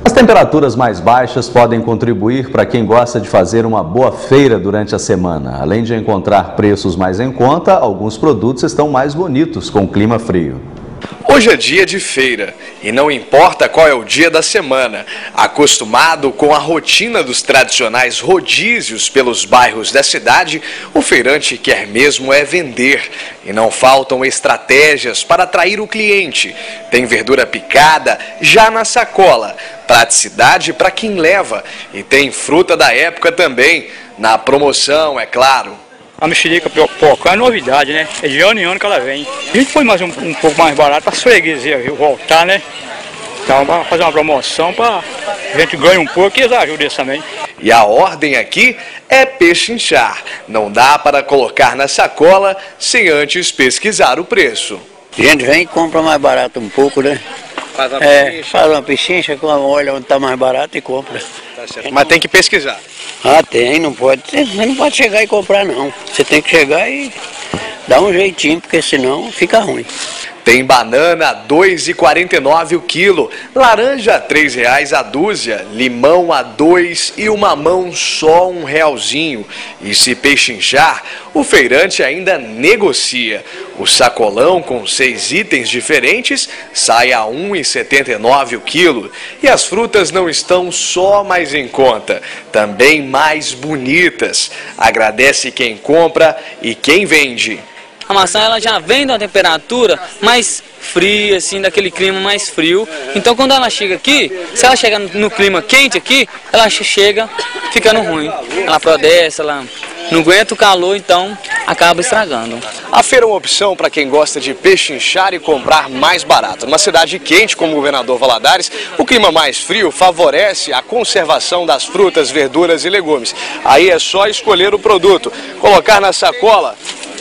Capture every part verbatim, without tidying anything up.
As temperaturas mais baixas podem contribuir para quem gosta de fazer uma boa feira durante a semana. Além de encontrar preços mais em conta, alguns produtos estão mais bonitos com o clima frio. Hoje é dia de feira e não importa qual é o dia da semana. Acostumado com a rotina dos tradicionais rodízios pelos bairros da cidade, o feirante quer mesmo é vender. E não faltam estratégias para atrair o cliente. Tem verdura picada já na sacola, praticidade para quem leva. E tem fruta da época também, na promoção, é claro. A mexerica pipocã é novidade, né? É de ano em ano que ela vem. A gente põe mais um, um pouco mais barato para a freguesia voltar, né? Então, para fazer uma promoção, para a gente ganhar um pouco e eles ajudam isso também. E a ordem aqui é pechinchar. Não dá para colocar na sacola sem antes pesquisar o preço. A gente vem e compra mais barato um pouco, né? Faz uma é, pechincha. Faz uma pechincha, olha onde está mais barato e compra. Tá certo. Mas tem que pesquisar. Ah, tem, não pode, você não pode chegar e comprar não. Você tem que chegar e dar um jeitinho, porque senão fica ruim. Tem banana a dois reais e quarenta e nove centavos o quilo, laranja a três reais a dúzia, limão a dois e o mamão só um realzinho. E se pechinchar, o feirante ainda negocia. O sacolão com seis itens diferentes sai a um real e setenta e nove centavos o quilo. E as frutas não estão só mais em conta, também mais bonitas. Agradece quem compra e quem vende. A maçã ela já vem de uma temperatura mais fria, assim, daquele clima mais frio. Então quando ela chega aqui, se ela chega no clima quente aqui, ela chega ficando ruim. Ela apodrece, ela não aguenta o calor, então acaba estragando. A feira é uma opção para quem gosta de pechinchar e comprar mais barato. Numa cidade quente como o Governador Valadares, o clima mais frio favorece a conservação das frutas, verduras e legumes. Aí é só escolher o produto, colocar na sacola,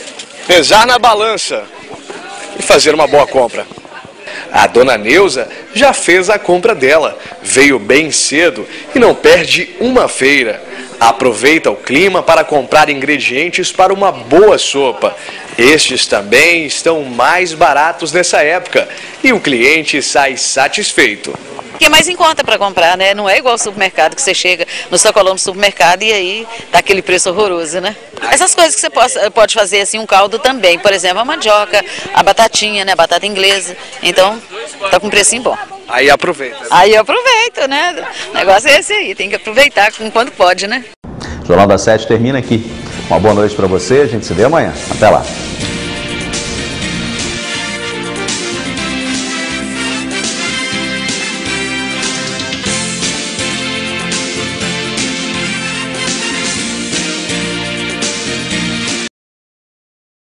pesar na balança e fazer uma boa compra. A dona Neuza já fez a compra dela, veio bem cedo e não perde uma feira. Aproveita o clima para comprar ingredientes para uma boa sopa. Estes também estão mais baratos nessa época e o cliente sai satisfeito. Que é mais em conta para comprar, né? Não é igual ao supermercado que você chega no sacolão do supermercado e aí tá aquele preço horroroso, né? Essas coisas que você pode, pode fazer assim, um caldo também, por exemplo, a mandioca, a batatinha, né? A batata inglesa. Então, tá com um precinho bom. Aí aproveita. Aí eu aproveito, né? O negócio é esse aí, tem que aproveitar enquanto pode, né? O Jornal da Sete termina aqui. Uma boa noite para você, a gente se vê amanhã. Até lá.